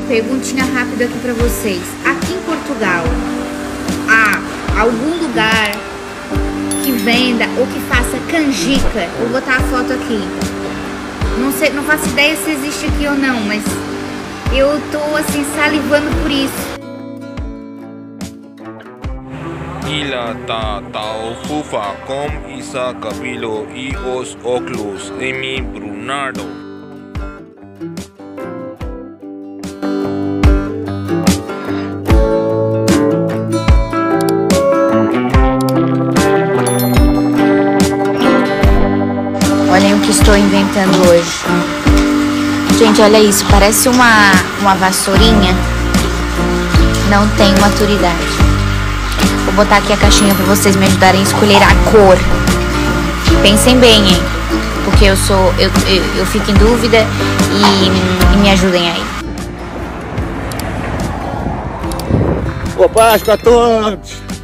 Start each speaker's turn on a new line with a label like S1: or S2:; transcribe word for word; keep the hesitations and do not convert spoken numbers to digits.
S1: perguntinha rápida aqui pra vocês. Aqui em Portugal, há algum lugar que venda ou que faça canjica? Vou botar a foto aqui. Não sei, não faço ideia se existe aqui ou não, mas eu tô assim salivando por isso.
S2: Ila ta tao fufa com isa cabelo e os óculos Emi Brunardo.
S1: Olhem o que estou inventando hoje. Gente, olha isso, parece uma, uma vassourinha. Não tenho maturidade. Vou botar aqui a caixinha para vocês me ajudarem a escolher a cor. Pensem bem, hein? Porque eu sou. Eu, eu, eu fico em dúvida e, e me ajudem aí.
S3: Boa Páscoa a todos!